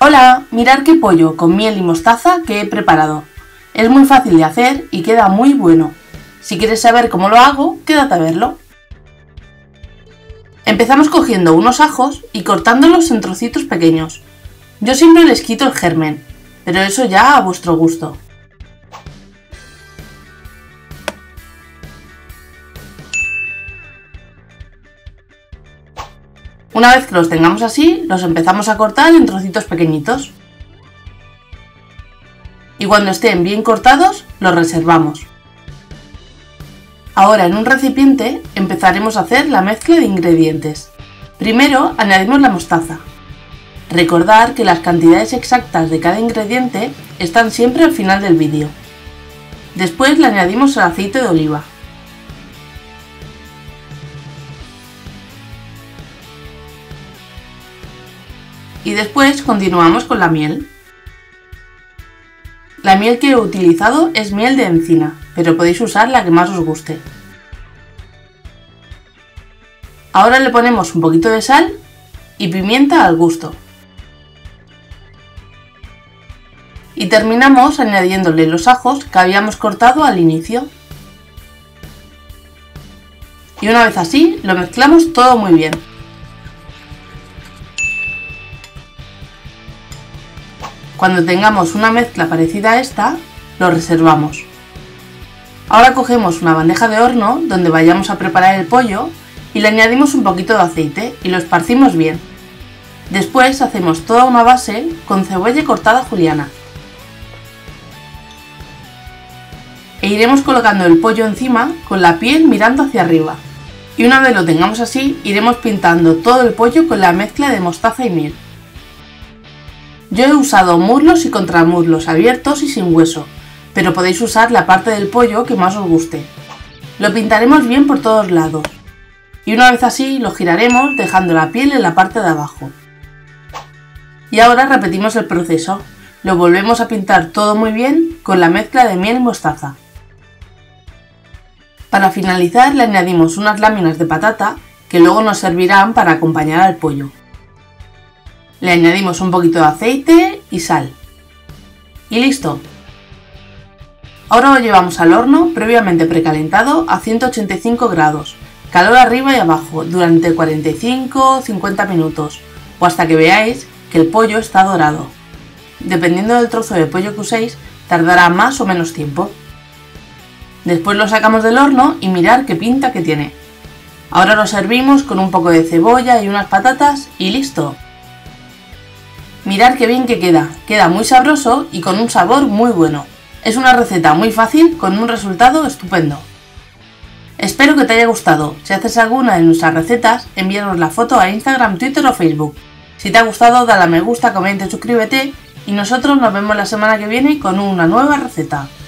Hola, mirad qué pollo con miel y mostaza que he preparado. Es muy fácil de hacer y queda muy bueno. Si quieres saber cómo lo hago, quédate a verlo. Empezamos cogiendo unos ajos y cortándolos en trocitos pequeños. Yo siempre les quito el germen, pero eso ya a vuestro gusto. Una vez que los tengamos así, los empezamos a cortar en trocitos pequeñitos. Y cuando estén bien cortados, los reservamos. Ahora en un recipiente empezaremos a hacer la mezcla de ingredientes. Primero añadimos la mostaza. Recordad que las cantidades exactas de cada ingrediente están siempre al final del vídeo. Después le añadimos el aceite de oliva. Y después continuamos con la miel. La miel que he utilizado es miel de encina, pero podéis usar la que más os guste. Ahora le ponemos un poquito de sal y pimienta al gusto. Y terminamos añadiéndole los ajos que habíamos cortado al inicio. Y una vez así, lo mezclamos todo muy bien. Cuando tengamos una mezcla parecida a esta, lo reservamos. Ahora cogemos una bandeja de horno donde vayamos a preparar el pollo y le añadimos un poquito de aceite y lo esparcimos bien. Después hacemos toda una base con cebolla cortada juliana. E iremos colocando el pollo encima con la piel mirando hacia arriba. Y una vez lo tengamos así, iremos pintando todo el pollo con la mezcla de mostaza y miel. Yo he usado muslos y contramuslos abiertos y sin hueso, pero podéis usar la parte del pollo que más os guste. Lo pintaremos bien por todos lados. Y una vez así lo giraremos dejando la piel en la parte de abajo. Y ahora repetimos el proceso. Lo volvemos a pintar todo muy bien con la mezcla de miel y mostaza. Para finalizar le añadimos unas láminas de patata que luego nos servirán para acompañar al pollo. Le añadimos un poquito de aceite y sal. Y listo. Ahora lo llevamos al horno previamente precalentado a 185 grados, calor arriba y abajo, durante 45-50 minutos, o hasta que veáis que el pollo está dorado. Dependiendo del trozo de pollo que uséis, tardará más o menos tiempo. Después lo sacamos del horno y mirad qué pinta que tiene. Ahora lo servimos con un poco de cebolla y unas patatas y listo. Mirad qué bien que queda muy sabroso y con un sabor muy bueno. Es una receta muy fácil con un resultado estupendo. Espero que te haya gustado. Si haces alguna de nuestras recetas, envíanos la foto a Instagram, Twitter o Facebook. Si te ha gustado, dale a me gusta, comenta y suscríbete y nosotros nos vemos la semana que viene con una nueva receta.